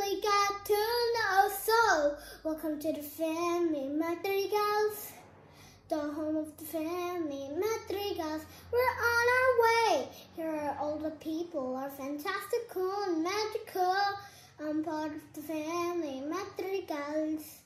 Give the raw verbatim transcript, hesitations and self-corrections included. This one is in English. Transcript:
really got to know. So, welcome to the family madrigals, the home of the family madrigals. We're on our way. Here are all the people are fantastical and magical. I'm part of the family madrigals.